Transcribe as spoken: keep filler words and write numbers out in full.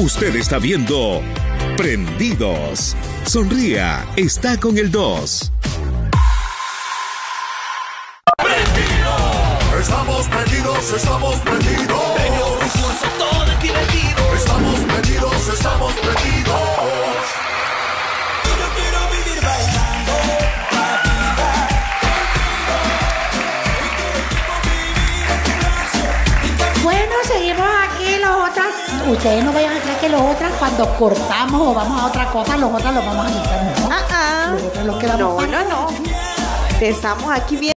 Usted está viendo Prendidos. Sonría, está con el dos. Estamos prendidos, estamos prendidos. Premios, concurso, todo es divertido. Estamos prendidos, estamos prendidos. Yo quiero vivir bailando la vida contigo. Bueno, seguimos aquí los otros. Ustedes no vayan a creer que los otros cuando cortamos o vamos a otra cosa, los otros los vamos a quitar, ¿no? Ah, ah. Los otros los quedamos. No, no, no. Estamos aquí bien.